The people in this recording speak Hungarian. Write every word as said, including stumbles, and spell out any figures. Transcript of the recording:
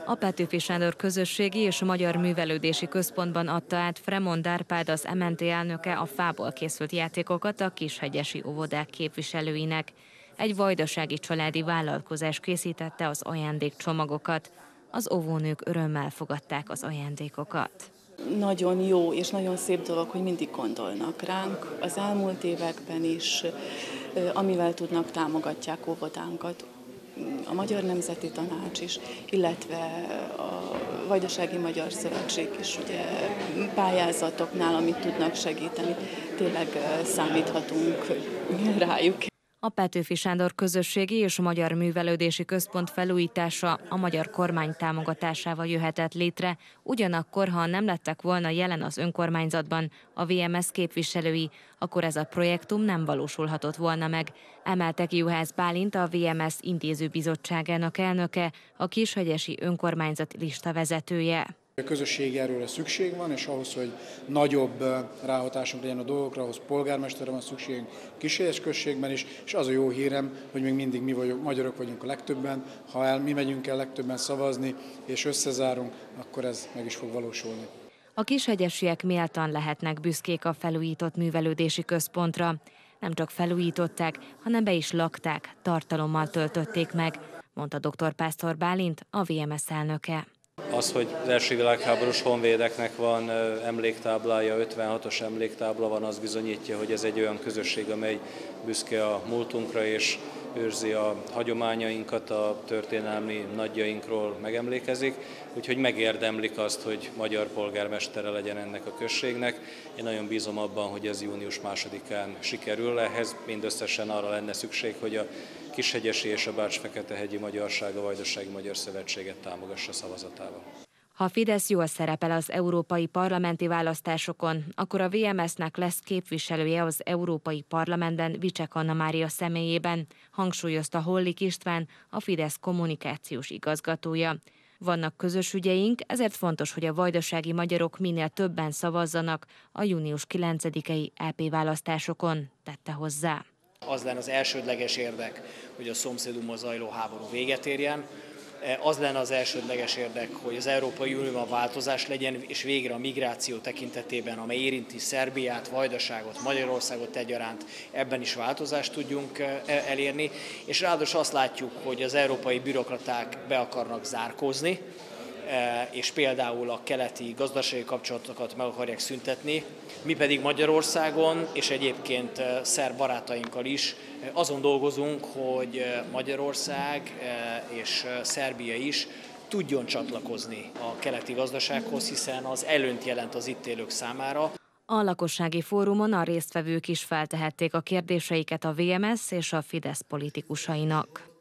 A Petőfi Sándor Közösségi és Magyar Művelődési Központban adta át Fremond Árpád, az em en té elnöke a fából készült játékokat a kishegyesi óvodák képviselőinek. Egy vajdasági családi vállalkozás készítette az ajándékcsomagokat. Az óvónők örömmel fogadták az ajándékokat. Nagyon jó és nagyon szép dolog, hogy mindig gondolnak ránk. Az elmúlt években is, amivel tudnak, támogatják óvodánkat. A Magyar Nemzeti Tanács is, illetve a Vajdasági Magyar Szövetség is ugye pályázatoknál, amit tudnak segíteni. Tényleg számíthatunk rájuk. A Petőfi Sándor Közösségi és Magyar Művelődési Központ felújítása a magyar kormány támogatásával jöhetett létre, ugyanakkor, ha nem lettek volna jelen az önkormányzatban a vé em es képviselői, akkor ez a projektum nem valósulhatott volna meg, emelte ki Juhász Bálint, a vé em es intézőbizottságának elnöke, a kishegyesi önkormányzat listavezetője. A közösségi erőre szükség van, és ahhoz, hogy nagyobb ráhatásunk legyen a dolgokra, ahhoz polgármesterre van szükségünk Kishegyes községben is, és az a jó hírem, hogy még mindig mi vagyunk, magyarok vagyunk a legtöbben, ha el, mi megyünk el legtöbben szavazni, és összezárunk, akkor ez meg is fog valósulni. A kishegyesiek méltan lehetnek büszkék a felújított művelődési központra. Nem csak felújították, hanem be is lakták, tartalommal töltötték meg, mondta dr. Pásztor Bálint, a vé em es elnöke. Az, hogy az első világháborús honvédeknek van emléktáblája, ötvenhatos emléktábla van, az bizonyítja, hogy ez egy olyan közösség, amely büszke a múltunkra és őrzi a hagyományainkat, a történelmi nagyjainkról megemlékezik, úgyhogy megérdemlik azt, hogy magyar polgármestere legyen ennek a községnek. Én nagyon bízom abban, hogy ez június másodikán sikerül. Ehhez mindösszesen arra lenne szükség, hogy a Kishegyesi és a Bács-Fekete-hegyi Magyarság a Vajdasági Magyar Szövetséget támogassa szavazatával. Ha a Fidesz jól szerepel az európai parlamenti választásokon, akkor a vé em es-nek lesz képviselője az Európai Parlamentben Vicsek Anna Mária személyében, hangsúlyozta Hollik István, a Fidesz kommunikációs igazgatója. Vannak közös ügyeink, ezért fontos, hogy a vajdasági magyarok minél többen szavazzanak a június kilencedikei é pé választásokon, tette hozzá. Az lenne az elsődleges érdek, hogy a szomszédunkban zajló háború véget érjen. Az lenne az elsődleges érdek, hogy az Európai Unióban változás legyen, és végre a migráció tekintetében, amely érinti Szerbiát, Vajdaságot, Magyarországot egyaránt, ebben is változást tudjunk elérni. És ráadásul azt látjuk, hogy az európai bürokraták be akarnak zárkózni, és például a keleti gazdasági kapcsolatokat meg akarják szüntetni, mi pedig Magyarországon, és egyébként szerb barátainkkal is azon dolgozunk, hogy Magyarország és Szerbia is tudjon csatlakozni a keleti gazdasághoz, hiszen az előnyt jelent az itt élők számára. A lakossági fórumon a résztvevők is feltehették a kérdéseiket a vé em es és a Fidesz politikusainak.